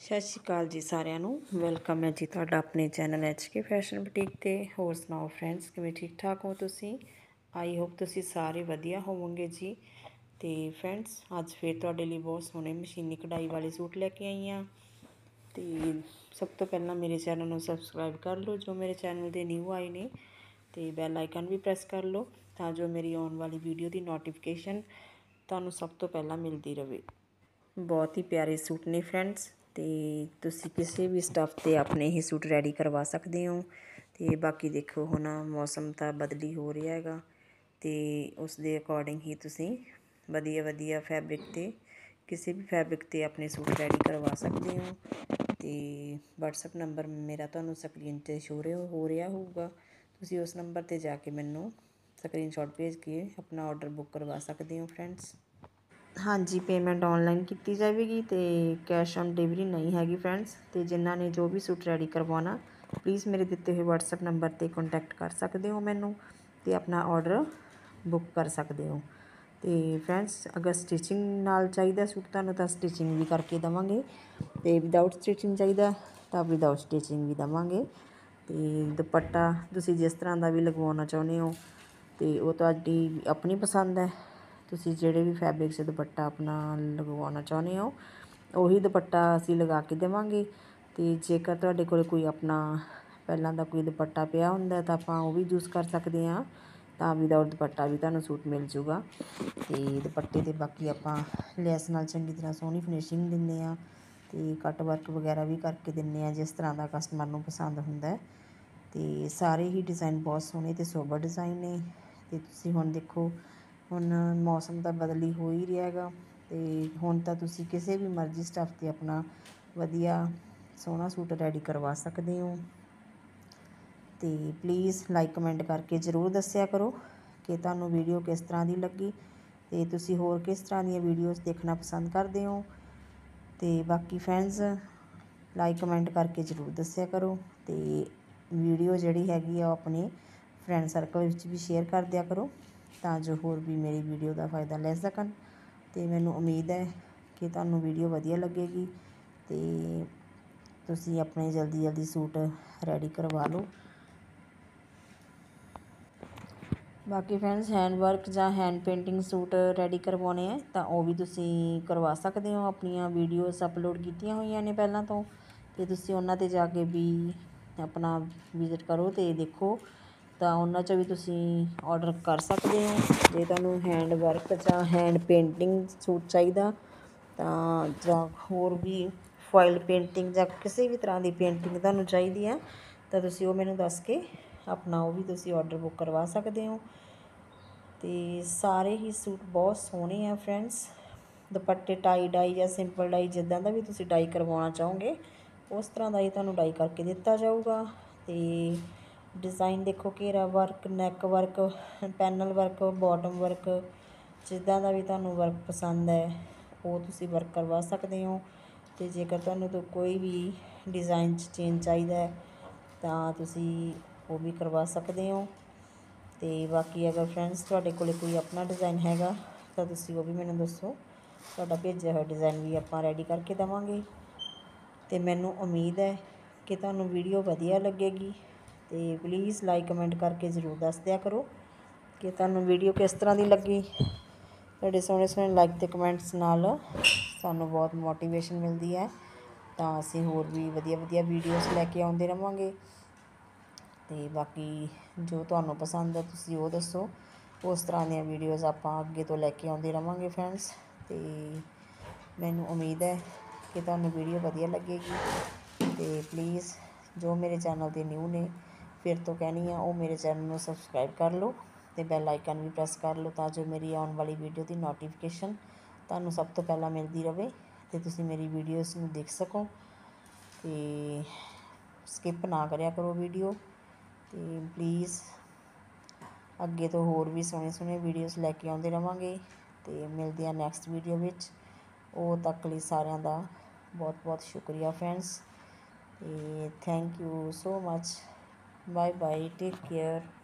ਸਤਿ ਸ਼੍ਰੀ ਅਕਾਲ ਜੀ ਸਾਰਿਆਂ ਨੂੰ। ਵੈਲਕਮ ਹੈ ਜੀ ਤੁਹਾਡਾ ਆਪਣੇ ਚੈਨਲ HK ਫੈਸ਼ਨ ਬੁਟੀਕ ਤੇ। ਹੋਰ ਸੁਣਾਓ ਫਰੈਂਡਸ, ਕਿਵੇਂ ਠੀਕ ਠਾਕ ਹੋ ਤੁਸੀਂ? ਆਈ ਹੋਪ ਤੁਸੀਂ ਸਾਰੇ ਵਧੀਆ ਹੋਵੋਗੇ ਜੀ। ਤੇ ਫਰੈਂਡਸ, ਅੱਜ ਫਿਰ ਤੁਹਾਡੇ ਲਈ ਬਹੁਤ ਸੋਹਣੇ ਮਸ਼ੀਨੀ ਕਢਾਈ ਵਾਲੇ ਸੂਟ ਲੈ ਕੇ ਆਈ ਹਾਂ। ਤੇ ਸਭ ਤੋਂ ਪਹਿਲਾਂ ਮੇਰੇ ਚੈਨਲ ਨੂੰ ਸਬਸਕ੍ਰਾਈਬ ਕਰ ਲਓ ਜੋ ਮੇਰੇ ਚੈਨਲ ਦੇ ਨਿਊ ਆਏ ਨੇ, ਤੇ ਬੈਲ ਆਈਕਨ ਵੀ ਪ੍ਰੈਸ ਕਰ ਲਓ ਤਾਂ ਜੋ ਮੇਰੀ ਆਉਣ ਵਾਲੀ ਵੀਡੀਓ ਦੀ ਨੋਟੀਫਿਕੇਸ਼ਨ ਤੁਹਾਨੂੰ ਸਭ ਤੋਂ ਪਹਿਲਾਂ ਮਿਲਦੀ ਰਹੇ। ਬਹੁਤ ਹੀ ਪਿਆਰੇ ਸੂਟ ਨੇ ਫਰੈਂਡਸ, ਤੇ ਤੁਸੀਂ ਕਿਸੇ ਵੀ ਸਟੱਫ 'ਤੇ ਆਪਣੇ ਇਹ ਸੂਟ ਰੈਡੀ ਕਰਵਾ ਸਕਦੇ ਹੋ। ਤੇ ਬਾਕੀ ਦੇਖੋ, ਹੁਣ ਮੌਸਮ ਤਾਂ ਬਦਲੀ ਹੋ ਰਿਹਾ ਹੈਗਾ, ਤੇ ਉਸ ਦੇ ਅਕੋਰਡਿੰਗ ਹੀ ਤੁਸੀਂ ਵਧੀਆ ਫੈਬਰਿਕ 'ਤੇ ਕਿਸੇ ਵੀ ਫੈਬਰਿਕ 'ਤੇ ਆਪਣੇ ਸੂਟ ਰੈਡੀ ਕਰਵਾ ਸਕਦੇ ਹੋ। ਤੇ WhatsApp ਨੰਬਰ ਮੇਰਾ ਤੁਹਾਨੂੰ ਸਕਰੀਨ 'ਤੇ ਹੋ ਰਿਹਾ ਹੋਊਗਾ। ਤੁਸੀਂ ਉਸ ਨੰਬਰ 'ਤੇ ਜਾ ਕੇ ਮੈਨੂੰ ਸਕਰੀਨਸ਼ਾਟ ਭੇਜ ਕੇ ਆਪਣਾ ਔਡਰ ਬੁੱਕ ਕਰਵਾ ਸਕਦੇ ਹੋ ਫਰੈਂਡਸ। ਹਾਂਜੀ, ਪੇਮੈਂਟ ਔਨਲਾਈਨ ਕੀਤੀ ਜਾਵੇਗੀ ਅਤੇ ਕੈਸ਼ ਔਨ ਡਿਲੀਵਰੀ ਨਹੀਂ ਹੈਗੀ ਫਰੈਂਡਸ। ਅਤੇ ਜਿਨ੍ਹਾਂ ਨੇ ਜੋ ਵੀ ਸੂਟ ਰੈਡੀ ਕਰਵਾਉਣਾ, ਪਲੀਜ਼ ਮੇਰੇ ਦਿੱਤੇ ਹੋਏ WhatsApp ਨੰਬਰ 'ਤੇ ਕੰਟੈਕਟ ਕਰ ਸਕਦੇ ਹੋ ਮੈਨੂੰ, ਅਤੇ ਆਪਣਾ ਔਡਰ ਬੁੱਕ ਕਰ ਸਕਦੇ ਹੋ। ਅਤੇ ਫਰੈਂਡਸ, ਅਗਰ ਸਟਿਚਿੰਗ ਨਾਲ ਚਾਹੀਦਾ ਸੂਟ ਤੁਹਾਨੂੰ ਤਾਂ ਸਟਿਚਿੰਗ ਵੀ ਕਰਕੇ ਦੇਵਾਂਗੇ, ਅਤੇ ਵਿਦਆਊਟ ਸਟਿਚਿੰਗ ਚਾਹੀਦਾ ਤਾਂ ਵਿਦਆਊਟ ਸਟਿਚਿੰਗ ਵੀ ਦੇਵਾਂਗੇ। ਅਤੇ ਦੁਪੱਟਾ ਤੁਸੀਂ ਜਿਸ ਤਰ੍ਹਾਂ ਦਾ ਵੀ ਲਗਵਾਉਣਾ ਚਾਹੁੰਦੇ ਹੋ, ਅਤੇ ਉਹ ਤੁਹਾਡੀ ਆਪਣੀ ਪਸੰਦ ਹੈ। ਤੁਸੀਂ ਜਿਹੜੇ ਵੀ ਫੈਬਰਿਕ 'ਚ ਦੁਪੱਟਾ ਆਪਣਾ ਲਗਵਾਉਣਾ ਚਾਹੁੰਦੇ ਹੋ, ਉਹੀ ਦੁਪੱਟਾ ਅਸੀਂ ਲਗਾ ਕੇ ਦੇਵਾਂਗੇ। ਅਤੇ ਜੇਕਰ ਤੁਹਾਡੇ ਕੋਲ ਕੋਈ ਆਪਣਾ ਪਹਿਲਾਂ ਦਾ ਕੋਈ ਦੁਪੱਟਾ ਪਿਆ ਹੁੰਦਾ ਤਾਂ ਆਪਾਂ ਉਹ ਵੀ ਯੂਜ਼ ਕਰ ਸਕਦੇ ਹਾਂ, ਤਾਂ ਵਿਦਆਊਟ ਦੁਪੱਟਾ ਵੀ ਤੁਹਾਨੂੰ ਸੂਟ ਮਿਲ ਜੂਗਾ। ਅਤੇ ਦੁਪੱਟੇ 'ਤੇ ਬਾਕੀ ਆਪਾਂ ਲੈਸ ਨਾਲ ਚੰਗੀ ਤਰ੍ਹਾਂ ਸੋਹਣੀ ਫਿਨਿਸ਼ਿੰਗ ਦਿੰਦੇ ਹਾਂ, ਅਤੇ ਕੱਟ ਵਰਕ ਵਗੈਰਾ ਵੀ ਕਰਕੇ ਦਿੰਦੇ ਹਾਂ ਜਿਸ ਤਰ੍ਹਾਂ ਦਾ ਕਸਟਮਰ ਨੂੰ ਪਸੰਦ ਹੁੰਦਾ। ਅਤੇ ਸਾਰੇ ਹੀ ਡਿਜ਼ਾਇਨ ਬਹੁਤ ਸੋਹਣੇ ਅਤੇ ਸੋਬਰ ਡਿਜ਼ਾਇਨ ਨੇ। ਅਤੇ ਤੁਸੀਂ ਹੁਣ ਦੇਖੋ, ਹੁਣ ਮੌਸਮ ਤਾਂ ਬਦਲੀ ਹੋ ਹੀ ਰਿਹਾ ਹੈਗਾ, ਅਤੇ ਹੁਣ ਤਾਂ ਤੁਸੀਂ ਕਿਸੇ ਵੀ ਮਰਜ਼ੀ ਸਟੱਫ 'ਤੇ ਆਪਣਾ ਵਧੀਆ ਸੋਹਣਾ ਸੂਟ ਰੈਡੀ ਕਰਵਾ ਸਕਦੇ ਹੋ। ਅਤੇ ਪਲੀਜ਼ ਲਾਈਕ ਕਮੈਂਟ ਕਰਕੇ ਜ਼ਰੂਰ ਦੱਸਿਆ ਕਰੋ ਕਿ ਤੁਹਾਨੂੰ ਵੀਡੀਓ ਕਿਸ ਤਰ੍ਹਾਂ ਦੀ ਲੱਗੀ, ਅਤੇ ਤੁਸੀਂ ਹੋਰ ਕਿਸ ਤਰ੍ਹਾਂ ਦੀਆਂ ਵੀਡੀਓਜ਼ ਦੇਖਣਾ ਪਸੰਦ ਕਰਦੇ ਹੋ। ਅਤੇ ਬਾਕੀ ਫਰੈਂਡਸ, ਲਾਈਕ ਕਮੈਂਟ ਕਰਕੇ ਜ਼ਰੂਰ ਦੱਸਿਆ ਕਰੋ, ਅਤੇ ਵੀਡੀਓ ਜਿਹੜੀ ਹੈਗੀ ਆ ਉਹ ਆਪਣੇ ਫਰੈਂਡ ਸਰਕਲ ਵਿੱਚ ਵੀ ਸ਼ੇਅਰ ਕਰ ਦਿਆ ਕਰੋ ਤਾਂ ਜੋ ਹੋਰ ਵੀ ਮੇਰੀ ਵੀਡੀਓ ਦਾ ਫਾਇਦਾ ਲੈ ਸਕਣ। ਅਤੇ ਮੈਨੂੰ ਉਮੀਦ ਹੈ ਕਿ ਤੁਹਾਨੂੰ ਵੀਡੀਓ ਵਧੀਆ ਲੱਗੇਗੀ, ਅਤੇ ਤੁਸੀਂ ਆਪਣੇ ਜਲਦੀ ਸੂਟ ਰੈਡੀ ਕਰਵਾ ਲਓ। ਬਾਕੀ ਫਰੈਂਡਸ, ਹੈਂਡ ਵਰਕ ਜਾਂ ਹੈਂਡ ਪੇਂਟਿੰਗ ਸੂਟ ਰੈਡੀ ਕਰਵਾਉਣੇ ਹੈ ਤਾਂ ਉਹ ਵੀ ਤੁਸੀਂ ਕਰਵਾ ਸਕਦੇ ਹੋ। ਆਪਣੀਆਂ ਵੀਡੀਓਜ਼ ਅਪਲੋਡ ਕੀਤੀਆਂ ਹੋਈਆਂ ਨੇ ਪਹਿਲਾਂ ਤੋਂ, ਅਤੇ ਤੁਸੀਂ ਉਹਨਾਂ 'ਤੇ ਜਾ ਕੇ ਵੀ ਆਪਣਾ ਵਿਜ਼ਿਟ ਕਰੋ ਅਤੇ ਦੇਖੋ, ਤਾਂ ਉਹਨਾਂ 'ਚੋਂ ਵੀ ਤੁਸੀਂ ਔਡਰ ਕਰ ਸਕਦੇ ਹੋ। ਜੇ ਤੁਹਾਨੂੰ ਹੈਂਡ ਵਰਕ ਜਾਂ ਹੈਂਡ ਪੇਂਟਿੰਗ ਸੂਟ ਚਾਹੀਦਾ ਤਾਂ, ਜਾਂ ਹੋਰ ਵੀ ਫੋਇਲ ਪੇਂਟਿੰਗ ਜਾਂ ਕਿਸੇ ਵੀ ਤਰ੍ਹਾਂ ਦੀ ਪੇਂਟਿੰਗ ਤੁਹਾਨੂੰ ਚਾਹੀਦੀ ਆ, ਤਾਂ ਤੁਸੀਂ ਉਹ ਮੈਨੂੰ ਦੱਸ ਕੇ ਆਪਣਾ ਉਹ ਵੀ ਤੁਸੀਂ ਔਡਰ ਬੁੱਕ ਕਰਵਾ ਸਕਦੇ ਹੋ। ਅਤੇ ਸਾਰੇ ਹੀ ਸੂਟ ਬਹੁਤ ਸੋਹਣੇ ਆ ਫਰੈਂਡਸ। ਦੁਪੱਟੇ ਟਾਈ ਡਾਈ ਜਾਂ ਸਿੰਪਲ ਡਾਈ, ਜਿੱਦਾਂ ਦਾ ਵੀ ਤੁਸੀਂ ਡਾਈ ਕਰਵਾਉਣਾ ਚਾਹੋਗੇ ਉਸ ਤਰ੍ਹਾਂ ਦਾ ਹੀ ਤੁਹਾਨੂੰ ਡਾਈ ਕਰਕੇ ਦਿੱਤਾ ਜਾਊਗਾ। ਅਤੇ ਡਿਜ਼ਾਇਨ ਦੇਖੋ, ਘੇਰਾ work, neck work, panel work, bottom work, ਜਿੱਦਾਂ ਦਾ ਵੀ ਤੁਹਾਨੂੰ ਵਰਕ ਪਸੰਦ ਹੈ ਉਹ ਤੁਸੀਂ ਵਰਕ ਕਰਵਾ ਸਕਦੇ ਹੋ। ਅਤੇ ਜੇਕਰ ਤੁਹਾਨੂੰ ਤੋਂ ਕੋਈ ਵੀ ਡਿਜ਼ਾਇਨ 'ਚ ਚੇਂਜ ਚਾਹੀਦਾ ਹੈ ਤਾਂ ਤੁਸੀਂ ਉਹ ਵੀ ਕਰਵਾ ਸਕਦੇ ਹੋ। ਅਤੇ ਬਾਕੀ ਅਗਰ ਫਰੈਂਡਸ ਤੁਹਾਡੇ ਕੋਲ ਕੋਈ ਆਪਣਾ ਡਿਜ਼ਾਇਨ ਹੈਗਾ ਤਾਂ ਤੁਸੀਂ ਉਹ ਵੀ ਮੈਨੂੰ ਦੱਸੋ, ਤੁਹਾਡਾ ਭੇਜਿਆ ਹੋਇਆ ਡਿਜ਼ਾਇਨ ਵੀ ਆਪਾਂ ਰੈਡੀ ਕਰਕੇ ਦੇਵਾਂਗੇ। ਅਤੇ ਮੈਨੂੰ ਉਮੀਦ ਹੈ ਕਿ ਤੁਹਾਨੂੰ ਵੀਡੀਓ ਵਧੀਆ ਲੱਗੇਗੀ, ਅਤੇ ਪਲੀਜ਼ ਲਾਈਕ ਕਮੈਂਟ ਕਰਕੇ ਜ਼ਰੂਰ ਦੱਸ ਦਿਆ ਕਰੋ ਕਿ ਤੁਹਾਨੂੰ ਵੀਡੀਓ ਕਿਸ ਤਰ੍ਹਾਂ ਦੀ ਲੱਗੀ। ਤੁਹਾਡੇ ਸੋਹਣੇ ਲਾਈਕ ਅਤੇ ਕਮੈਂਟਸ ਨਾਲ ਸਾਨੂੰ ਬਹੁਤ ਮੋਟੀਵੇਸ਼ਨ ਮਿਲਦੀ ਹੈ, ਤਾਂ ਅਸੀਂ ਹੋਰ ਵੀ ਵਧੀਆ ਵੀਡੀਓਜ਼ ਲੈ ਕੇ ਆਉਂਦੇ ਰਹਾਂਗੇ। ਅਤੇ ਬਾਕੀ ਜੋ ਤੁਹਾਨੂੰ ਪਸੰਦ ਹੈ ਤੁਸੀਂ ਉਹ ਦੱਸੋ, ਉਸ ਤਰ੍ਹਾਂ ਦੀਆਂ ਵੀਡੀਓਜ਼ ਆਪਾਂ ਅੱਗੇ ਤੋਂ ਲੈ ਕੇ ਆਉਂਦੇ ਰਹਾਂਗੇ ਫਰੈਂਡਸ। ਅਤੇ ਮੈਨੂੰ ਉਮੀਦ ਹੈ ਕਿ ਤੁਹਾਨੂੰ ਵੀਡੀਓ ਵਧੀਆ ਲੱਗੇਗੀ, ਅਤੇ ਪਲੀਜ਼ ਜੋ ਮੇਰੇ ਚੈਨਲ 'ਤੇ ਨਿਊ ਨੇ, ਫਿਰ ਤੋਂ ਕਹਿਣੀ ਆ, ਉਹ ਮੇਰੇ ਚੈਨਲ ਨੂੰ ਸਬਸਕ੍ਰਾਈਬ ਕਰ ਲਓ ਅਤੇ ਬੈਲ ਆਈਕਨ ਵੀ ਪ੍ਰੈਸ ਕਰ ਲਓ ਤਾਂ ਜੋ ਮੇਰੀ ਆਉਣ ਵਾਲੀ ਵੀਡੀਓ ਦੀ ਨੋਟੀਫਿਕੇਸ਼ਨ ਤੁਹਾਨੂੰ ਸਭ ਤੋਂ ਪਹਿਲਾਂ ਮਿਲਦੀ ਰਹੇ, ਅਤੇ ਤੁਸੀਂ ਮੇਰੀ ਵੀਡੀਓਜ਼ ਨੂੰ ਦੇਖ ਸਕੋ। ਅਤੇ ਸਕਿਪ ਨਾ ਕਰਿਆ ਕਰੋ ਵੀਡੀਓ। ਅਤੇ ਪਲੀਜ਼ ਅੱਗੇ ਤੋਂ ਹੋਰ ਵੀ ਸੋਹਣੇ ਵੀਡੀਓਜ਼ ਲੈ ਕੇ ਆਉਂਦੇ ਰਹਾਂਗੇ, ਅਤੇ ਮਿਲਦੇ ਹਾਂ ਨੈਕਸਟ ਵੀਡੀਓ ਵਿੱਚ। ਉਹ ਤੱਕ ਲਈ ਸਾਰਿਆਂ ਦਾ ਬਹੁਤ ਸ਼ੁਕਰੀਆ ਫਰੈਂਡਸ, ਅਤੇ thank you so much. Bye bye, take care.